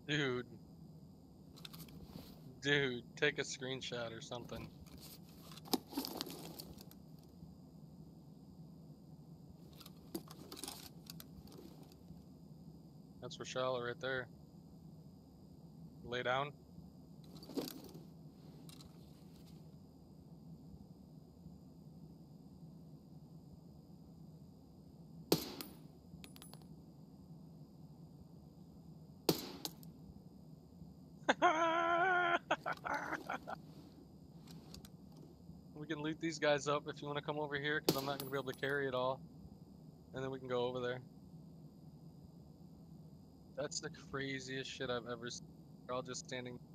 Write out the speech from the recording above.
Dude. Dude, take a screenshot or something. That's Reshala right there. Lay down. We can loot these guys up if you want to come over here, because I'm not going to be able to carry it all. And then we can go over there. That's the craziest shit I've ever seen. They're all just standing